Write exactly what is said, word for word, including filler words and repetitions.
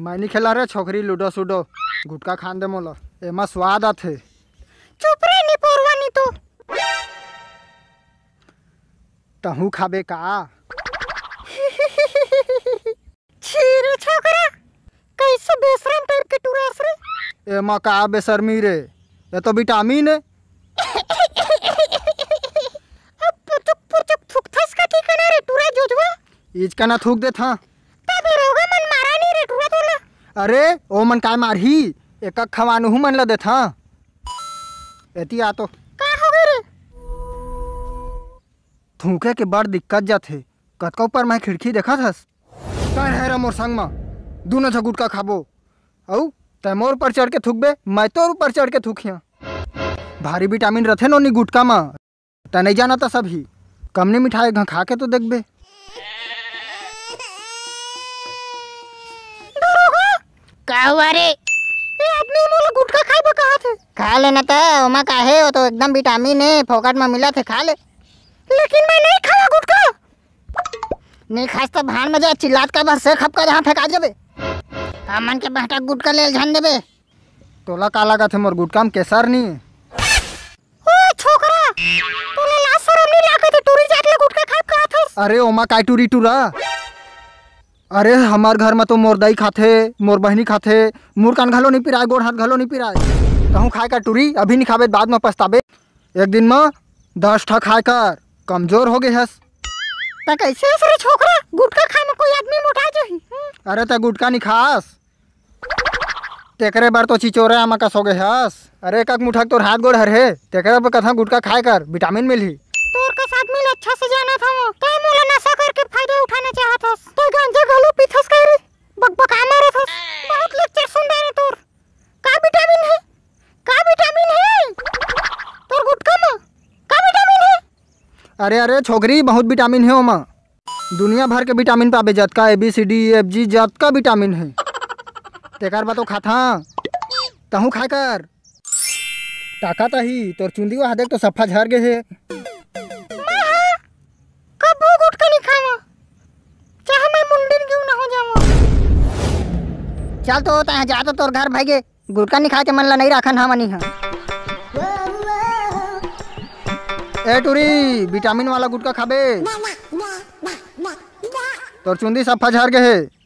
मैं नहीं खेला रे छोकरी लूडो सूडो गुटका खान दे मोला एमा स्वाद आथे। चुप रे नी पोरवा नी तो तहू खाबे का? छीरे छोकरा कैसे बेशरम टाइप के टुरास रे। एमा का बेशर्मी रे, ये तो विटामिन है। अब पुचुक पुचुक थुकथस का ठीक ना रे टुरा जोजवा इज का ना थूक दे था तबे रोगा मन मारा नहीं रे टुरा तोला। अरे ओ मन काय मारही एक खवानु हूँ मन ला दे था एती आ तो का हो गए रे? थूके के बड़ दिक्कत जाथे। कतका ऊपर मैं खिड़की देखा थस काय है रे मोर संग में दोनों झ गुटका खाबो औ तै मोर ऊपर चढ़ के थूकबे मैं तोर ऊपर चढ़ के थूकिया। भारी विटामिन रथे नोनी गुटका में तै नहीं जाना था सभी कमनी मिठाई घा खा के तो देखबे। का हुआ रे? ये आदमी मोला गुटखा खाए बा कहा थे। खा लेना था ओमा का है वो तो एकदम विटामिन है फोकट में मिला थे खा ले। लेकिन मैं नहीं खाया गुटखा। नहीं खास तो भान में जा चिल्लात का बस से खपका जहाँ फेंका जाबे हमन के बेटा गुटखा ले जान देबे। तोला का लगा थे मोर गुटका में केसर नहीं है। ओ छोकरा तोला लाज शरम नहीं लागत टूरी जात ले गुटखा खाए कहा थस? अरे ओमा काय टूरी टूरा अरे हमार घर में तो मोर दाई खाथे मोर बहनी खाथे मुर कान घलो नहीं पिराए गोड़ हाथ घलो नहीं पिराए कहूँ खाए कर टूरी अभी नहीं खाबे बाद में पछताबे। एक दिन में दस ठा खाए कर कमजोर हो गए हस। त कैसे हस रे छोकरा गुटखा खाए में कोई आदमी मोटा जाही? अरे त गुटका नहीं खास तेकरे बार तो चिचोरे आमा कस हो गए हस। अरे एक मुठक तोर हाथ गोड़ हर है तेकरे पर कथा गुटका खाए कर विटामिन मिलही। तोर कस आदमी ले अच्छा से जाना था वो तै मोला नशा करके फायदा उठाना चाहत हस। तै गांजा घलो पीथस काय रे बकबका मारत हस। बहुत लेक्चर सुन दे रे तोर का विटामिन है का विटामिन है तोर गुटका में का विटामिन है? अरे अरे छोकरी बहुत विटामिन है ओमा दुनिया भर के विटामिन पाबे जतका A B C D F G जतका विटामिन है तेकर बा तो खाता तहू खाए कर ताकत ही तोर चुंदी वहा देख तो सफा झर गे है। कब गुटखा नहीं खावा चाहे मैं मुंडिन क्यों ना हो जाऊं। चल तो होता है जा तो तोर घर भागे गुटखा नहीं खा के मन ला नहीं रखन हम नहीं हां। ए टूरी विटामिन वाला गुटका खाबे तोर चुंदी सफा झर गे है।